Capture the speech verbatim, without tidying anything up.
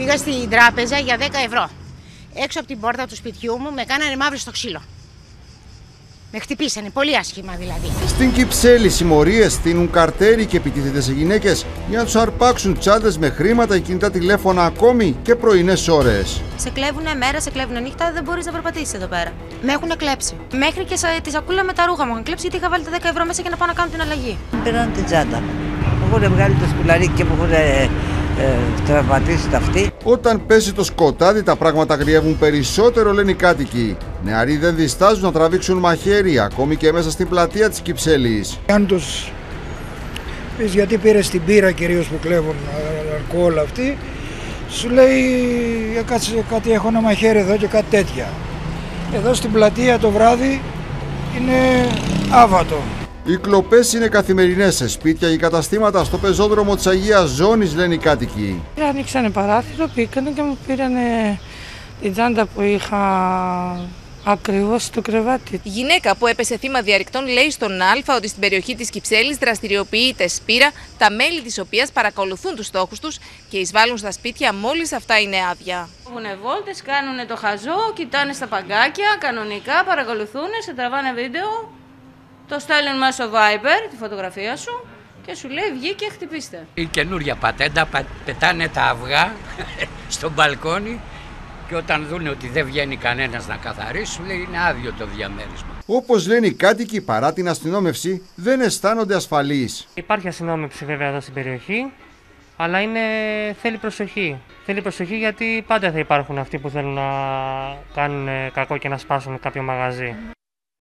Πήγα στην τράπεζα για δέκα ευρώ. Έξω από την πόρτα του σπιτιού μου με κάνανε μαύρο στο ξύλο. Με χτυπήσανε, πολύ άσχημα δηλαδή. Στην Κυψέλη, συμμορίες στείνουν καρτέρι και επιτίθεται σε γυναίκες για να τους αρπάξουν τσάντες με χρήματα, κινητά τηλέφωνα ακόμη και πρωινές ώρες. Σε κλέβουνε μέρα, σε κλέβουνε νύχτα, δεν μπορείς να περπατήσεις εδώ πέρα. Με έχουν κλέψει. Μέχρι και τη σακούλα με τα ρούχα μου είχαν κλέψει γιατί είχα βάλει τα δέκα ευρώ μέσα για να πάω να κάνω την αλλαγή. Πήραν την τσάντα. Μου έχουν βγάλει το σκουλαρίκι και μου έχουν ε, ε, τραυματίσει τα αυτή. Όταν πέσει το σκοτάδι, τα πράγματα γριεύουν περισσότερο, λένε οι κάτοικοι. Νεαροί δεν διστάζουν να τραβήξουν μαχαίρι, ακόμη και μέσα στην πλατεία της Κυψέλης. Αν τους πεις γιατί πήρες την πύρα κυρίως που κλέβουν αλκοόλ αυτοί, σου λέει κάτσε κάτι, έχω ένα μαχαίρι εδώ και κάτι τέτοια. Εδώ στην πλατεία το βράδυ είναι άβατο. Οι κλοπές είναι καθημερινές σε σπίτια και καταστήματα στο πεζόδρομο της Αγίας Ζώνης, λένε οι κάτοικοι. Ανοίξανε παράθυρο, πήκανε και μου πήρανε την τσάντα που είχα ακριβώς στο κρεβάτι. Η γυναίκα που έπεσε θύμα διαρρηκτών λέει στον Α ότι στην περιοχή της Κυψέλης δραστηριοποιείται σπήρα, τα μέλη της οποίας παρακολουθούν τους στόχους τους και εισβάλλουν στα σπίτια μόλις αυτά είναι άδεια. Βγουνε βόλτες, κάνουνε το χαζό, κοιτάνε στα παγκάκια, κανονικά παρακολουθούν, σε τραβάνε βίντεο, το στέλνουν μέσω Viber, τη φωτογραφία σου και σου λέει βγήκε, χτυπήστε. Η καινούρια πατέντα, πετάνε τα αυγά στο μπαλκόνι. Και όταν δουν ότι δεν βγαίνει κανένας να καθαρίσει, σου λέει είναι άδειο το διαμέρισμα. Όπως λένε οι κάτοικοι, παρά την αστυνόμευση, δεν αισθάνονται ασφαλείς. Υπάρχει αστυνόμευση βέβαια εδώ στην περιοχή, αλλά είναι... θέλει προσοχή. Θέλει προσοχή γιατί πάντα θα υπάρχουν αυτοί που θέλουν να κάνουν κακό και να σπάσουν κάποιο μαγαζί.